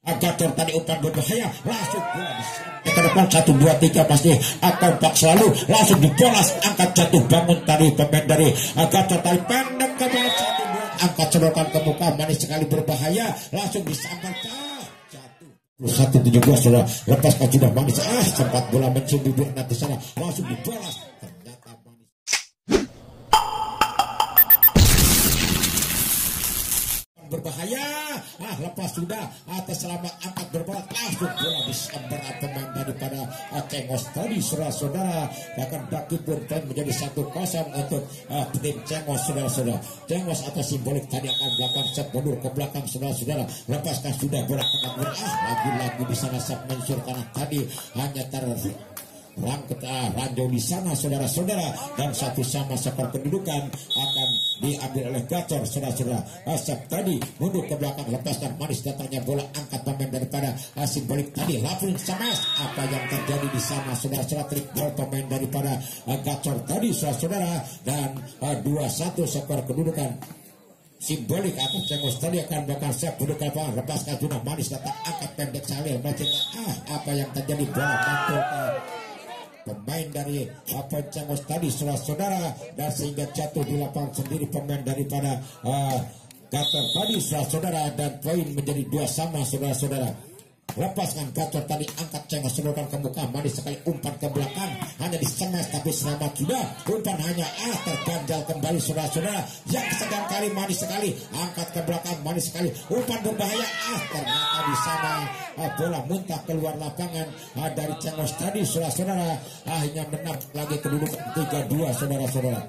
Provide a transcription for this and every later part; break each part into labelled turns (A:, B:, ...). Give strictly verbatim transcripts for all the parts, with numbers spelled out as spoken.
A: Gacor tadi umpan berbahaya, langsung bola disampai ke depan satu dua tiga pasti kompak selalu, langsung dibolas, angkat jatuh bangun tadi pemain dari Gacor tadi pendek ke bawah satu dua, angkat sedotan ke muka, manis sekali berbahaya, langsung disampai jatuh satu tujuh belas sudah lepaskan sudah manis, ah sempat bola mencium bibir nanti sana, langsung dibolas, ternyata manis berbahaya, ah lepas sudah atas selamat angkat berbola, langsung bola disambar pemain daripada Cengos tadi saudara-saudara, bahkan bagi pun menjadi satu kosong untuk uh, tim Cengos saudara-saudara. Cengos atau simbolik tadi akan melakukan set mundur ke belakang saudara-saudara, lepaskan sudah bola tengah, ah lagi-lagi di sana set mensur karena tadi hanya ter rangket ah, ranjau di sana saudara-saudara, dan satu sama skor kedudukan akan diambil oleh Gacor saudara-saudara. Asap tadi mundur ke belakang, lepaskan manis datangnya bola, angkat pemain daripada uh, simbolik tadi, lapun sama apa yang terjadi di sana saudara-saudara, trik ball pemain daripada uh, Gacor tadi saudara-saudara, dan uh, dua satu skor kedudukan. Simbolik atau Cengos tadi akan bakal siap duduk ke lapangan, lepaskan sudah manis datang, angkat pendek salih, macam ah apa yang terjadi, bola mantul ke pemain dari apa Cengos tadi saudara-saudara, dan sehingga jatuh di lapangan sendiri pemain daripada uh, Gacor tadi saudara-saudara, dan poin menjadi dua sama saudara-saudara. Lepaskan Gacor tadi, angkat Cengos sedotan ke muka, manis sekali umpan ke belakang, hanya disemes tapi selamat sudah, umpan hanya ah terganjal kembali saudara-saudara, yang sedang kali manis sekali, angkat ke belakang manis sekali, umpan berbahaya, ah ternyata di sana ah, bola muntah keluar lapangan ah, dari Cengos tadi saudara-saudara, akhirnya menang lagi kedudukan tiga dua saudara-saudara.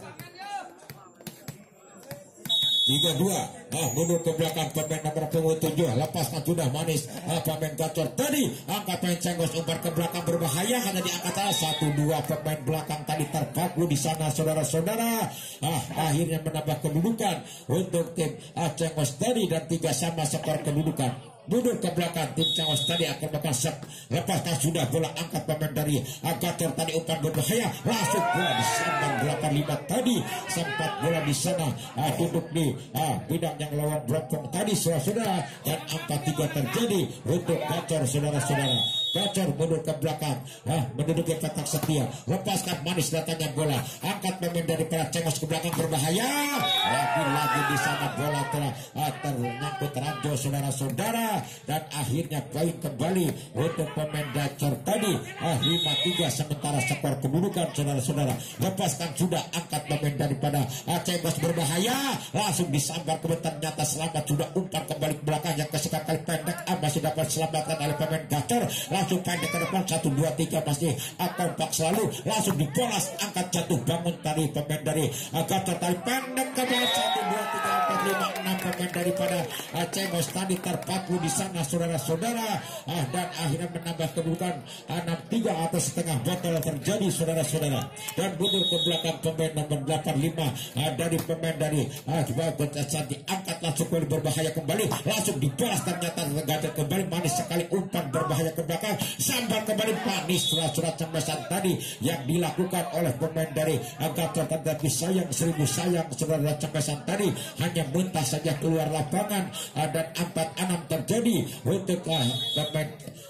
A: tiga dua, ah mundur ke belakang pemain nomor punggung tujuh, lepaskan sudah manis ah, pemain Gacor tadi, angkat pemain Cengos umpan ke belakang berbahaya, hanya diangkat satu dua pemain belakang tadi terpaku di sana saudara-saudara, ah akhirnya menambah kedudukan untuk tim ah, Cengos tadi, dan tiga sama skor kedudukan. Mundur ke belakang tim Cengos tadi akan bakal lepaskan sudah bola, angkat pemain dari Gacor tadi umpan berbahaya, langsung bola disambar delapan lima tadi, sempat bola di sana ah, duduk di ah, bidang yang lawan blokong tadi saudara-saudara, dan empat tiga terjadi untuk Gacor saudara-saudara. Gacor mundur ke belakang, ah, menduduki kotak setia, lepaskan manis datangnya bola, angkat pemain daripada Cengos ke belakang berbahaya, lagi-lagi di sana bola telah ah, ternyangkut ranjau saudara-saudara, dan akhirnya poin kembali untuk pemain Gacor tadi ah, lima tiga, sementara skor kedudukan saudara-saudara. Lepaskan sudah, angkat pemain daripada ah, Cengos berbahaya, langsung disambar ke ternyata selamat sudah, umpan kembali ke belakang yang kesekali pendek, ah, masih dapat selamatkan oleh pemain Gacor, langsung pendek ke depan satu dua tiga pasti kompak selalu, langsung dibolas, angkat jatuh bangun tadi pemain dari uh, Gacor tadi, pendek ke bawah satu dua tiga empat lima enam pemain daripada uh, Cengos tadi terpaku di sana saudara-saudara, uh, dan akhirnya menambah kedudukan enam tiga atau setengah botol terjadi saudara-saudara, dan mundur ke belakang pemain nomor delapan lima uh, dari pemain dari uh, diangkat langsung kembali berbahaya kembali, langsung dibolas, ternyata terganjal kembali, manis sekali umpan berbahaya ke belakang, sambar kembali manis surat-surat cembesan tadi yang dilakukan oleh pemain dari Gacor, tetapi sayang seribu sayang surat-surat cembesan tadi hanya muntah saja keluar lapangan, dan empat enam terjadi untuk uh, pemain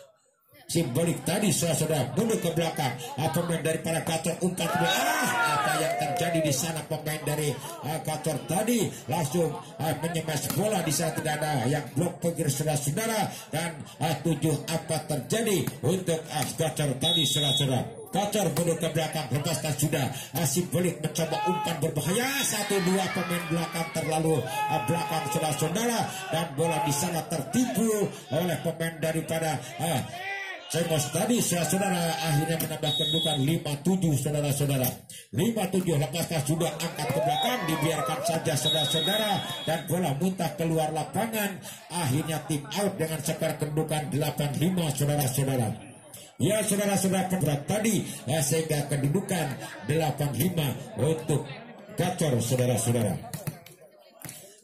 A: simbolik tadi saudara-saudara. Mundur ke belakang uh, pemain dari para Gacor umpan ke belakang, ah, apa yang terjadi di sana pemain dari uh, Gacor tadi langsung uh, menyemes bola di sana, tidak ada yang blok pinggir saudara-saudara, dan uh, tujuh apa terjadi untuk uh, Gacor tadi saudara-saudara. Gacor mundur ke belakang, lepaskan sudah uh, simbolik mencoba umpan berbahaya, satu dua pemain belakang terlalu uh, belakang saudara-saudara, dan bola di sana tertipu oleh pemain daripada uh, Cengos tadi saudara-saudara, akhirnya menambah kedudukan lima tujuh saudara-saudara. lima tujuh, lepaskan sudah, angkat ke belakang, dibiarkan saja saudara-saudara, dan bola muntah keluar lapangan, akhirnya tim out dengan skor kedudukan delapan lima saudara-saudara. Ya saudara-saudara, berat tadi ya, sehingga kedudukan delapan lima untuk Gacor saudara-saudara.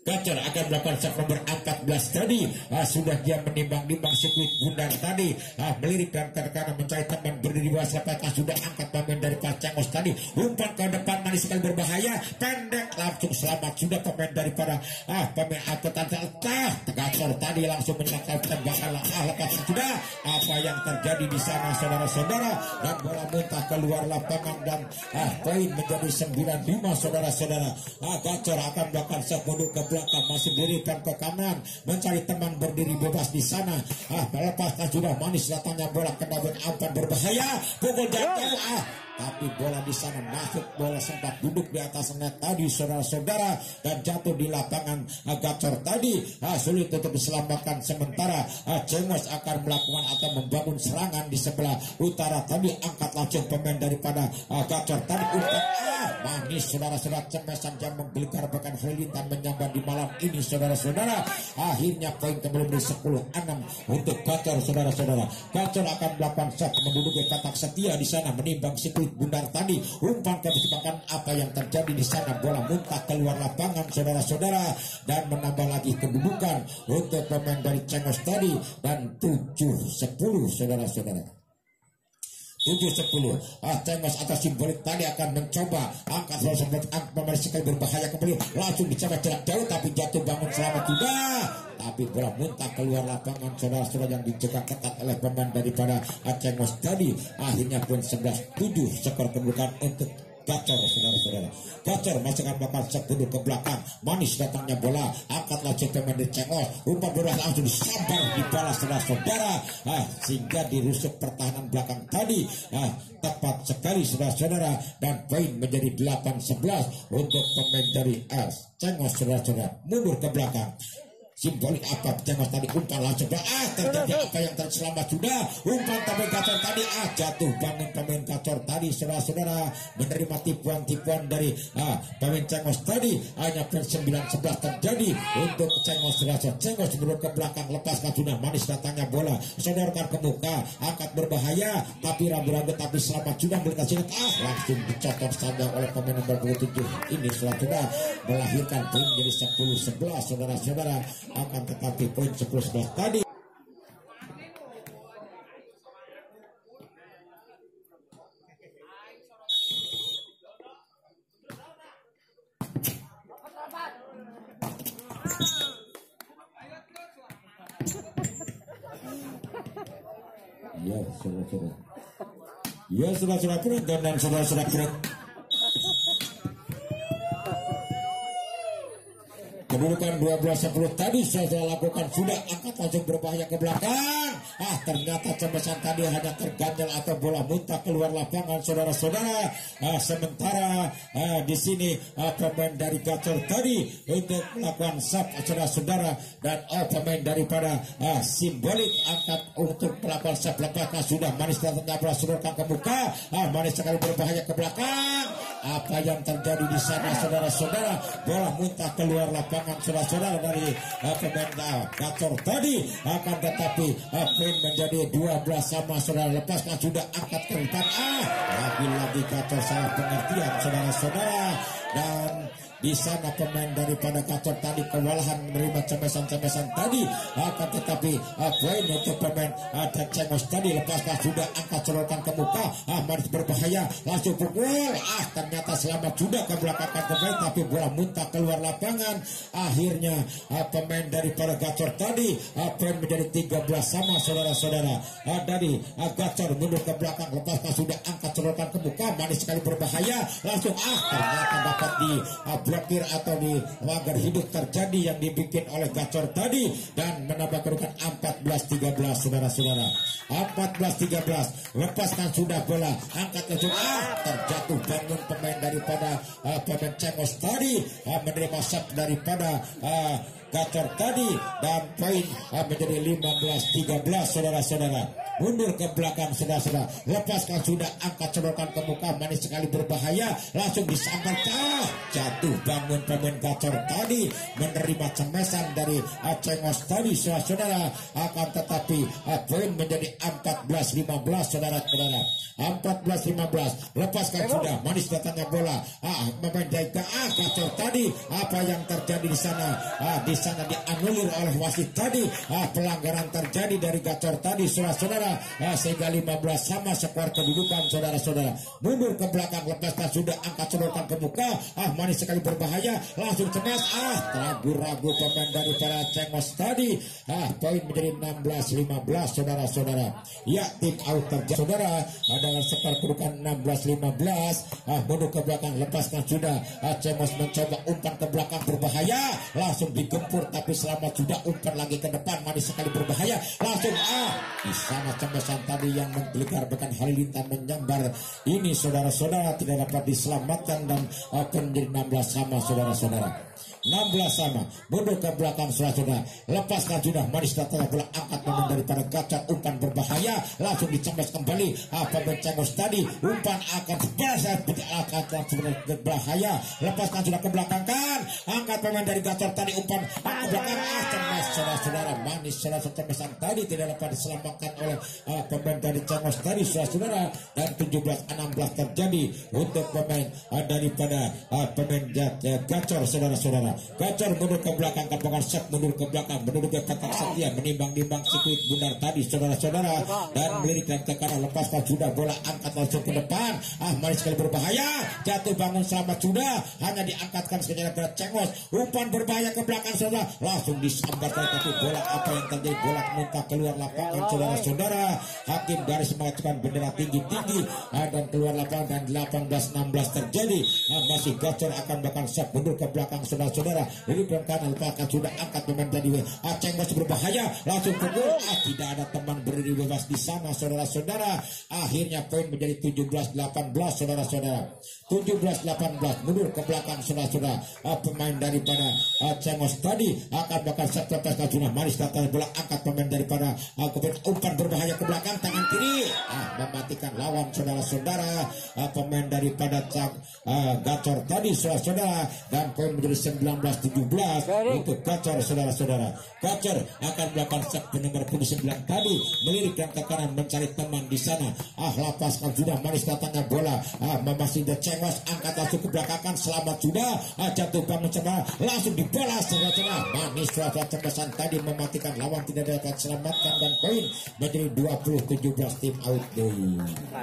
A: Gacor akan melakukan set nomor empat belas tadi. Ah, sudah dia menimbang-nimbang sirkuit bundar tadi. Ah, melirik dan ke kanan mencari teman berdiri bawah siapakah sudah angkat pemain dari Cengos tadi. Umpan ke depan manis sekali berbahaya. Pendek langsung selamat sudah pemain daripada ah pemain angkatan ah, Gacor tadi langsung menyangkal tembakan ah lepas sudah. Apa yang terjadi di sana saudara-saudara, dan bola muntah keluar lapangan dan ah poin menjadi sembilan lima saudara-saudara. Ah, Gacor akan melakukan set mundur ke belakang, masih berikan ke kanan mencari teman berdiri bebas di sana. Ah, melepaskan sudah manis datangnya bola kena umpan berbahaya, pukul jatuh ah tapi bola di sana masuk, bola sempat duduk di atas net tadi saudara-saudara dan jatuh di lapangan. ah, Gacor tadi ah, sulit untuk diselamatkan sementara. ah, Cengos akan melakukan atau membangun serangan di sebelah utara tadi, angkat langsung pemain daripada ah, Gacor tadi umpan ah manis saudara-saudara, cemesan jam menggeligar bahkan halilintar menyambar di malam ini saudara-saudara. Akhirnya poin kembali di sepuluh enam untuk Gacor saudara-saudara. Gacor akan melakukan shot menduduki kotak setia di sana menimbang sirkuit bundar tadi. Umpan ke depan, apa yang terjadi di sana, bola muntah keluar lapangan saudara-saudara dan menambah lagi kedudukan untuk pemain dari Cengos tadi dan tujuh sepuluh saudara-saudara. tujuh sepuluh. Ah, Cengos atas simbolik tadi akan mencoba angkat bola sempat pemain sekali berbahaya kembali langsung dicoba jarak jauh tapi jatuh bangun selamat sudah. Tapi bola muntah keluar lapangan saudara-saudara yang dijaga ketat oleh pemain daripada Cengos tadi. Akhirnya pun sebelas tujuh skor kedudukan untuk Gacor saudara-saudara. Gacor masih akan melakukan set mundur ke belakang, manis datangnya bola, angkatlah cek pemain dari Cengos, umpan bola langsung disambar di bola saudara-saudara ah, sehingga dirusuk pertahanan belakang tadi. ah, tepat sekali saudara-saudara dan poin menjadi delapan sebelas untuk pemain dari ah, Cengos saudara-saudara. Mundur ke belakang, simbolik apa Cengos tadi, umpan langsung ah terjadi apa yang terselamat sudah, umpan tapi Gacor tadi ah jatuh bangun pemain Gacor tadi saudara-saudara menerima tipuan-tipuan dari ah pemain Cengos tadi. Hanya poin sembilan sebelas terjadi untuk Cengos saudara-saudara. Cengos mundur ke belakang, lepaskan sudah manis datangnya bola, sodorkan ke muka, angkat berbahaya tapi ragu-ragu tapi selamat sudah berkasih ah langsung dicocok saja oleh pemain nomor dua puluh tujuh ini saudara, melahirkan poin jadi sepuluh sebelas saudara-saudara. Akan tetapi poin sepuluh sebelas tadi ya saudara-saudara ya saudara-saudara penonton dan saudara-saudara kedudukan dua belas sepuluh tadi saya lakukan sudah, angkat langsung berbahaya ke belakang. Ah ternyata cemesan tadi hanya terganjal atau bola muntah keluar lapangan saudara-saudara. Ah, sementara ah, di sini ah, pemain dari Gacor tadi untuk melakukan sub saudara-saudara dan oh, pemain daripada ah, simbolik angkat untuk melakukan sub lepaskan sudah manis datangnya bola sodorkan ke muka. Ah, manis sekali berbahaya ke belakang. Apa yang terjadi di sana saudara-saudara, bola muntah keluar lapangan saudara-saudara dari uh, pemain uh, Gacor tadi. Akan tetapi uh, poin menjadi dua belas sama saudara, lepaskan sudah angkat ke depan ah lagi-lagi Gacor salah pengertian saudara-saudara dan di sana pemain daripada Gacor tadi kewalahan menerima cemesan-cemesan tadi. Akan tetapi uh, poin untuk pemain uh, Cengos tadi, lepaskan sudah angkat sorotan ke muka ah manis berbahaya langsung pukul ah ternyata selamat sudah ke belakang pemain tapi bola muntah keluar lapangan. Akhirnya uh, pemain daripada Gacor tadi uh, poin menjadi tiga belas sama saudara-saudara. uh, dari uh, Gacor mundur ke belakang, lepaskan sudah angkat sorotan ke muka manis sekali berbahaya langsung ah ternyata dapat di uh, blokir atau di pagar hidup terjadi yang dibikin oleh Gacor tadi dan menambah kedudukan empat belas tiga belas saudara-saudara. empat belas tiga belas, lepaskan sudah bola, angkat langsung ah terjatuh bangun pemain daripada uh, pemain Cengos tadi uh, menerima shot daripada uh, Gacor tadi, dan poin uh, menjadi lima belas tiga belas saudara-saudara. Mundur ke belakang saudara-saudara, lepaskan sudah, angkat cedorkan ke muka, manis sekali berbahaya, langsung disambar, ah, jatuh bangun pemain Gacor tadi, menerima cemesan dari uh, Cengos tadi saudara-saudara, akan tetapi uh, poin menjadi empat belas lima belas saudara-saudara. Empat belas lima belas, lepaskan sudah, manis datangnya bola, ah, pemain Jaika, ah, Gacor tadi, apa yang terjadi di sana, ah, di sana dianulir oleh wasit tadi, ah, pelanggaran terjadi dari Gacor tadi saudara-saudara. Ah, sehingga lima belas sama skor kedudukan saudara-saudara. Mundur ke belakang, lepaskan sudah, angkat cedorkan ke muka, ah, manis sekali berbahaya, langsung cemas, ah, ragu-ragu pemain dari para Cengos tadi, ah, poin menjadi enam belas lima belas saudara-saudara. Ya, tim out terjadi saudara, ah, dengan skor kedudukan enam belas lima belas, ah, mundur ke belakang, lepaskan sudah, ah, Cengos mencoba umpan ke belakang berbahaya, langsung digempur, tapi selamat sudah, umpan lagi ke depan, manis sekali berbahaya, langsung, ah, di sana cemesan tadi yang menggeligar, bahkan Halilintar menyambar ini saudara-saudara, tidak dapat diselamatkan, dan uh, menjadi enam belas sama saudara-saudara. enam belas sama, mundur ke belakang saudara-saudara, lepaskan sudah, manis datang bola, angkat pemain daripada Gacor, umpan berbahaya, langsung dicembes kembali, apa Cengos tadi, umpan akan biasa, akan langsung berbahaya, lepaskan sudah ke belakang, kan angkat pemain dari Gacor tadi, umpan ke belakang, ah, cemas saudara-saudara, manis saudara-saudara, cemesan tadi tidak dapat diselamatkan oleh uh, pemain dari Cengos tadi saudara-saudara, dan tujuh belas enam belas terjadi untuk pemain uh, daripada uh, pemain uh, Gacor saudara-saudara. Gacor mundur ke belakang, kapangan set mundur ke belakang, menurut ke kotak setia, menimbang-nimbang sirkuit bundar tadi saudara-saudara, dan melirik dan ke kanan, lepaskan sudah, bola angkat langsung ke depan, ah, manis sekali berbahaya, jatuh bangun selamat sudah, hanya diangkatkan sekejap ke Cengos, umpan berbahaya ke belakang saudara, langsung disambar, tapi bola apa yang terjadi, bola muntah keluar lapangan saudara-saudara, hakim garis mengacungkan bendera tinggi-tinggi, ah, dan keluar lapangan, dan delapan belas enam belas terjadi, ah, masih Gacor akan bahkan set mundur ke belakang saudara-saudara, dari kanan, lepaskan sudah, angkat pemain tadi, ah, Cengos berbahaya, langsung pukul, ah, tidak ada teman berdiri bebas di sana saudara-saudara, akhirnya poin menjadi tujuh belas delapan belas saudara-saudara, tujuh belas delapan belas, mundur ke belakang saudara-saudara, ah, pemain daripada ah, Cengos tadi akan bahkan set, lepaskan sudah, manis datang bola, angkat pemain daripada uh, umpan berbahaya ke belakang, tangan kiri, ah, mematikan lawan saudara-saudara, uh, pemain daripada uh, Gacor tadi saudara-saudara, dan poin menjadi sembilan belas tujuh belas untuk Gacor saudara-saudara. Gacor akan melakukan set nomor puluh sembilan tadi, melirik dan ke kanan mencari teman di sana, ah, lepaskan sudah, manis datangnya bola, ah, memasuki Cengos, angkat langsung ke belakang, selamat sudah, ah, jatuh bangun coba, langsung dibalas saudara-saudara, manis suara cemesan tadi mematikan lawan, tidak dapat selamatkan, dan poin menjadi dua puluh tujuh belas, tim out day.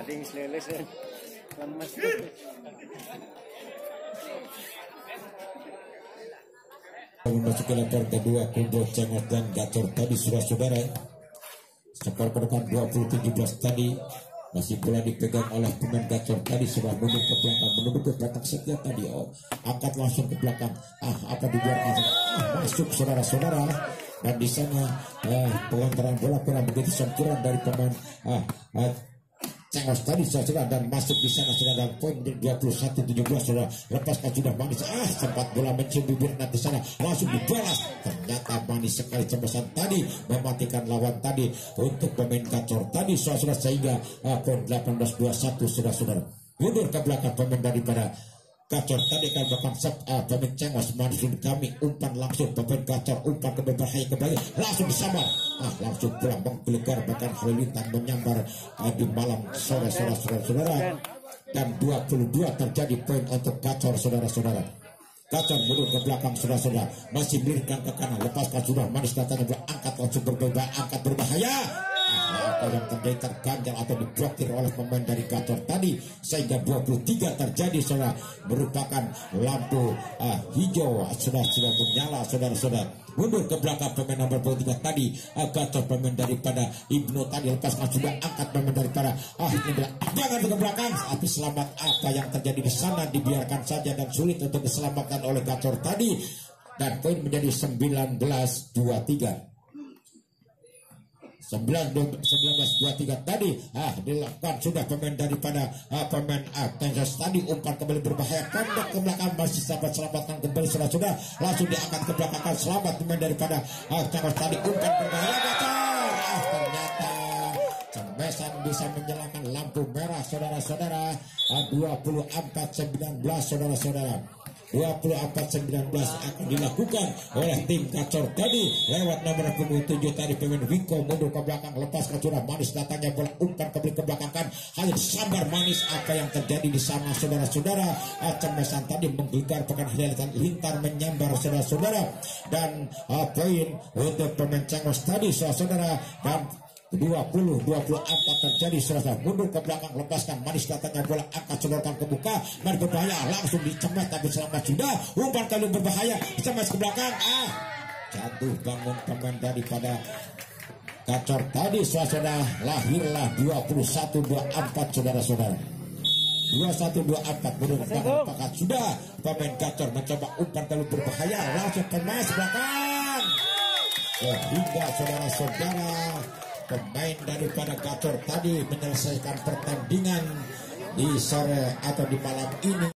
A: Memasuki level kedua, kumpul Cengos dan Gacor tadi saudara-saudara, skor kedudukan dua puluh tujuh belas tadi, masih bola dipegang oleh pemain Gacor tadi, sudah mundur ke belakang, menunggu ke belakang setia tadi, oh, angkat langsung ke belakang, ah, apa dibiarkan, ah, masuk saudara-saudara, dan di sana eh, pelontaran bola kurang begitu sempurna dari pemain ah, ah, Cengos tadi saudara, dan masuk di sana sudah, dan poin dua puluh satu tujuh belas saudara, lepaskan sudah, manis, ah, sempat bola mencium bibir nanti sana, langsung dibalas, ternyata manis sekali cemesan tadi, mematikan lawan tadi untuk pemain Gacor tadi saudara, sehingga ah, poin delapan belas dua puluh satu saudara-saudara. Mundur ke belakang pemain daripada Gacor tadi kan bahkan set, ah, pemain Cengos manusia kami, umpan langsung pemain Gacor, umpan ke berbahaya kembali, langsung disambar, ah, langsung pulang menggelegar, bahkan Halilintar menyambar ah, di malam sore saudara-saudara, dan dua puluh dua terjadi poin untuk Gacor saudara-saudara. Gacor mundur ke belakang saudara-saudara, masih melirikkan ke kanan, lepaskan sudah, manis datangnya bola, angkat langsung berbahaya, angkat berbahaya, apa yang terjadi, terganjal atau diblokir oleh pemain dari Gacor tadi, sehingga dua puluh tiga terjadi saudara, merupakan lampu uh, hijau sudah sudah menyala saudara-saudara. Mundur ke belakang pemain nomor dua puluh tiga tadi, uh, Gacor pemain daripada Ibnu tadi, lepaskan sudah, angkat pemain daripada ah jangan ke belakang, tapi selamat, apa yang terjadi di sana dibiarkan saja, dan sulit untuk diselamatkan oleh Gacor tadi, dan poin menjadi sembilan belas dua puluh tiga. sembilan belas dua puluh tiga tadi ah dilakukan sudah pemain daripada ah, pemain ah, Kansas tadi umpan kembali berbahaya pendek ke belakang masih sahabat selamatkan kembali sudah-sudah langsung diangkat ke belakang selamat pemain daripada ah, Kansas tadi umpan berbahaya gacor ah ternyata Cemesan bisa menyalakan lampu merah saudara-saudara. ah, dua puluh empat sembilan belas saudara-saudara, dua puluh empat sembilan belas akan dilakukan oleh tim Gacor tadi lewat nomor punggung tujuh tadi pemain Wiko mundur ke belakang lepas ke curah manis datangnya bola umpan kembali ke belakang kan hanya disambar manis apa yang terjadi di sana saudara-saudara. ah, Cemesan tadi menggelegar pekan halilintar lintar menyambar saudara-saudara dan ah, poin untuk pemain Cengos tadi saudara-saudara dan dua puluh dua puluh empat terjadi saudara mundur ke belakang lepaskan manis datangnya bola angkat sodorkan ke muka dan berbahaya langsung dicemet tapi selamat sudah umpan kali berbahaya cemet ke belakang ah jatuh bangun pemain daripada Gacor tadi saudara lahirlah dua puluh satu dua puluh empat saudara-saudara dua puluh satu dua puluh empat mundur ke belakang pakat sudah pemain Gacor mencoba umpan kali berbahaya langsung ke mas belakang sehingga saudara-saudara pemain daripada Gacor tadi menyelesaikan pertandingan di sore atau di malam ini.